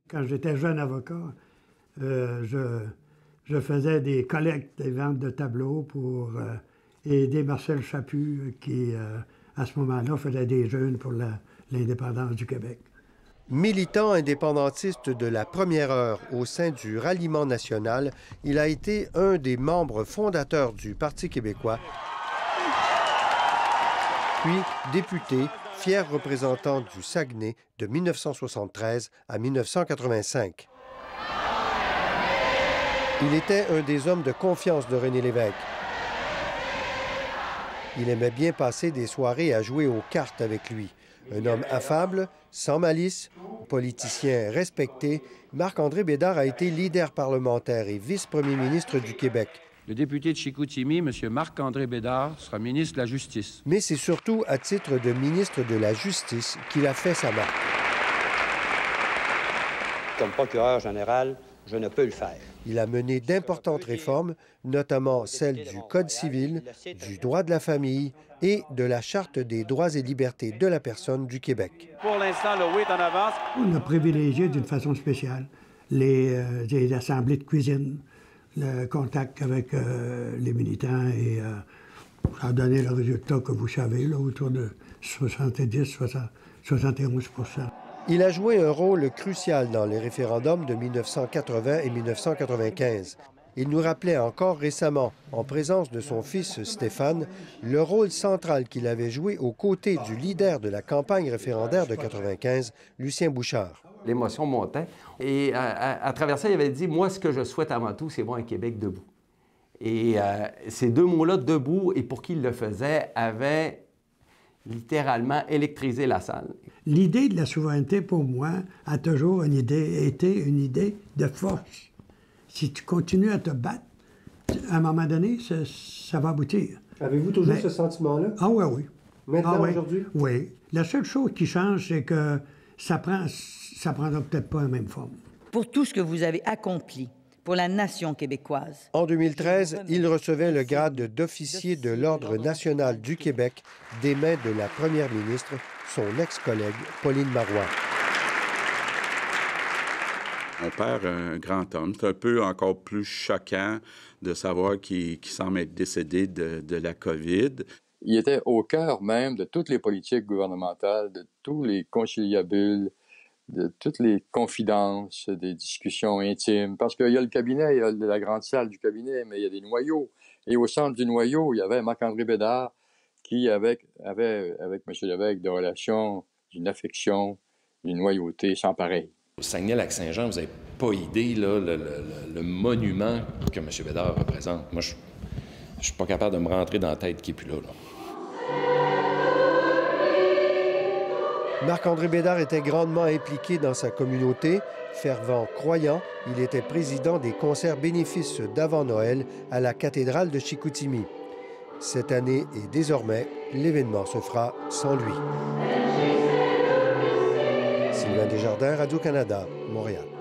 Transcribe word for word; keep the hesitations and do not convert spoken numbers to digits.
Quand j'étais jeune avocat, euh, je, je faisais des collectes, des ventes de tableaux pour euh, aider Marcel Chaput, qui, euh, à ce moment-là, faisait des jeunes pour l'indépendance du Québec. Militant indépendantiste de la première heure au sein du Ralliement national, il a été un des membres fondateurs du Parti québécois, puis député, fier représentant du Saguenay de mille neuf cent soixante-treize à mille neuf cent quatre-vingt-cinq. Il était un des hommes de confiance de René Lévesque. Il aimait bien passer des soirées à jouer aux cartes avec lui. Un homme affable, sans malice, politicien respecté, Marc-André Bédard a été leader parlementaire et vice-premier ministre du Québec. Le député de Chicoutimi, M. Marc-André Bédard, sera ministre de la Justice. Mais c'est surtout à titre de ministre de la Justice qu'il a fait sa marque. Comme procureur général, je ne peux le faire. Il a mené d'importantes réformes, notamment celles du Code civil, du droit de la famille et de la Charte des droits et libertés de la personne du Québec. Pour l'instant, le oui est en avance. On a privilégié d'une façon spéciale les, euh, les assemblées de cuisine, le contact avec euh, les militants et euh, ça a donné le résultat que vous savez, là, autour de soixante-dix à soixante et onze pour cent. Il a joué un rôle crucial dans les référendums de mille neuf cent quatre-vingts et mille neuf cent quatre-vingt-quinze. Il nous rappelait encore récemment, en présence de son fils Stéphane, le rôle central qu'il avait joué aux côtés du leader de la campagne référendaire de quatre-vingt-quinze, Lucien Bouchard. L'émotion montait. Et à, à, à travers ça, il avait dit « Moi, ce que je souhaite avant tout, c'est voir un Québec debout. » Et euh, ces deux mots-là, debout, et pour qui il le faisait, avaient littéralement électrisé la salle. L'idée de la souveraineté, pour moi, a toujours une idée, été une idée de force. Si tu continues à te battre, à un moment donné, ça, ça va aboutir. Avez-vous toujours Mais... ce sentiment-là? Ah oui, oui. Maintenant, ah, oui. aujourd'hui? Oui. La seule chose qui change, c'est que ça prend, ça prendra peut-être pas la même forme. Pour tout ce que vous avez accompli pour la nation québécoise. En deux mille treize, il recevait le grade d'officier de l'Ordre national du Québec des mains de la première ministre, son ex-collègue Pauline Marois. On perd un grand homme. C'est un peu encore plus choquant de savoir qu'il qu'il semble être décédé de, de la COVID. Il était au cœur même de toutes les politiques gouvernementales, de tous les conciliabules, de toutes les confidences, des discussions intimes. Parce qu'il y a le cabinet, il y a la grande salle du cabinet, mais il y a des noyaux. Et au centre du noyau, il y avait Marc-André Bédard qui, avec, avait avec M. Lévesque, des relations, d'une affection, d'une loyauté sans pareil. Au Saguenay-Lac-Saint-Jean, vous n'avez pas idée, là, le, le, le monument que M. Bédard représente. Moi, je ne suis pas capable de me rentrer dans la tête qui n'est plus là, là. Marc-André Bédard était grandement impliqué dans sa communauté. Fervent croyant, il était président des concerts bénéfices d'avant Noël à la cathédrale de Chicoutimi. Cette année et désormais, l'événement se fera sans lui. Sylvain Desjardins, Radio-Canada, Montréal.